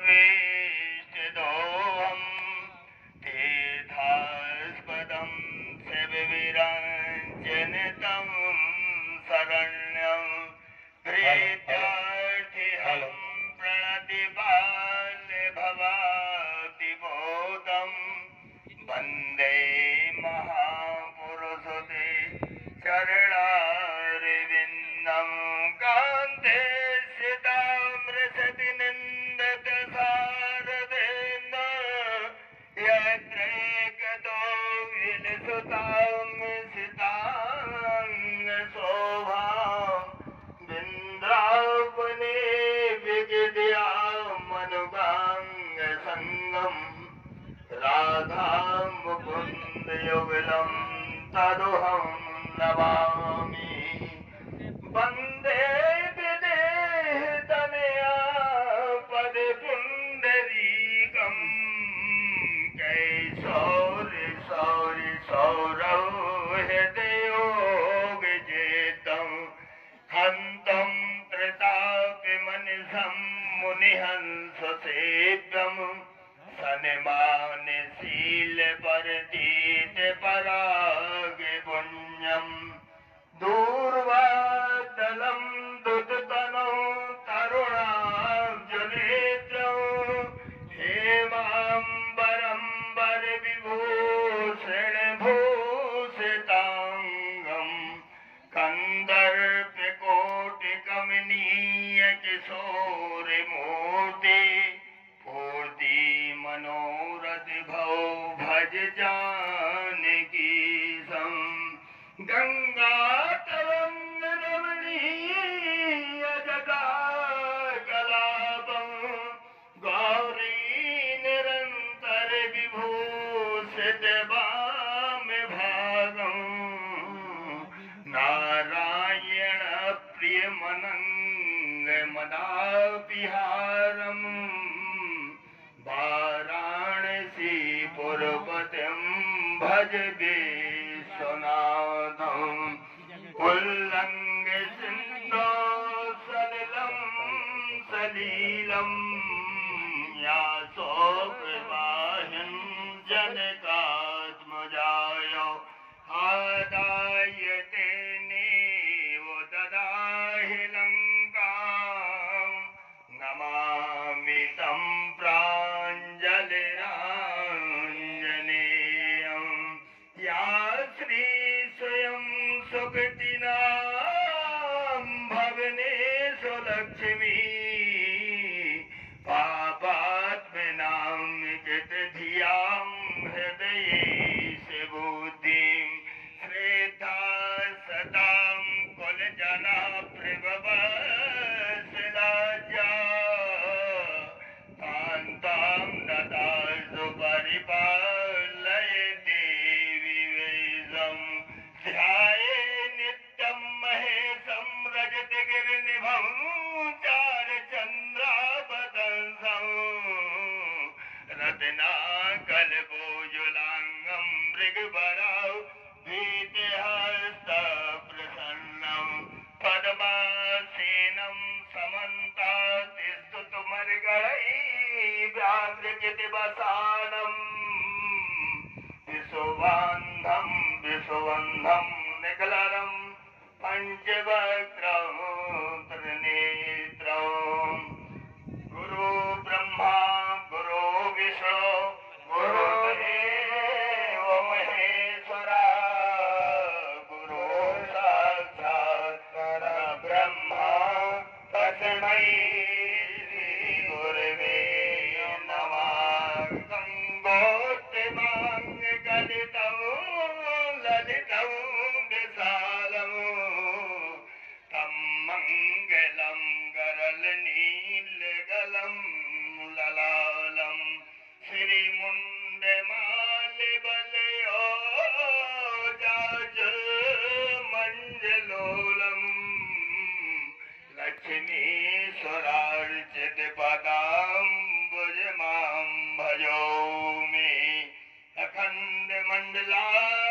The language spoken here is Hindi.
वेष्टितोऽहम् तीर्थास्पदं शिवविरञ्जनितं शरण्यं प्रीत्यार्थिहं प्रणतिपालभवातिबोधं वन्दे महापुरुषते चरणारविन्दं कान्ते सितामृषति निन्दत सारदेन यत्र गतो विलसतां सितां शोभां बिन्द्रावने विगिद्यामनुगाङ्ग सङ्गं राधां मुकुन्द युगलं तदुहं नमामि वन्दे विदेहतनया पदपुण्डरीकं कैशौर्यसौरहृदयोगचेतं हन्तं प्रतापमनिशं मुनिहंससेव्यं सन्मानशीलपरतीत परागपुण्यं दूर्वादलं दुदतनौ तरुणाब्जनेत्रौ हेमाम्बरं वरविभूषणभूषिताङ्गं कन्दर्पकोटिकमनीय किशोरमूर्ति पूर्तिमनोरथभौ भज जानकीशं गङ्गातरङ्गरमणीय जटाकलापं गौरी निरन्तर विभूषित वामभागं नारायण प्रियमनङ्गमदापिहारं वाराणसीपुरपतिं भज विश्वनाथं उल्लङ्घ्य सिन्धो सलिलं सलीलं यासोपवाहिं जनकात्मजाय आदाय तेनेव ददाहि लङ्कां नमामि तं प्राञ्जलिराञ्जनेयं या श्री स्वयं सुकृतिनां भवनेषु लक्ष्मी पापात्मनां कृतधियां हृदये बुद्धिं श्रेष्ठा सतां कुलजना प्रभवसदाज्या कान्तां ददातु परिपालय देवी वेदं ध्याये नित्यं महेशं रजतगिरिनिभं चारचन्द्रावतंसं रत्नाकल्पोज्ज्वलाङ्गं मृगवरौ भीतिहस्तप्रसन्नं पद्मासेनं समन्तातिस्तुतुमर्गणैः व्याघ्रकृतिवसानं विश्वबन्धं निकलनं पञ्चवक्त्रं त्रिनेत्रम् गुरु ब्रह्मा गुरु विष्णु गुरुदेव महेश्वरा गुरु साक्षात् परब्रह्मा तस्मै श्रीगुरवे नमः गङ्गोत्तमाङ्गलितं ललितं विशालं तं मङ्गलं गरलनीलगलं ललालं श्रीमुण्डमालिबलयो जाजमञ्जलोलं लक्ष्मीश्वरार्चितपदाम्बुजमां भजो मे अखण्डमण्डला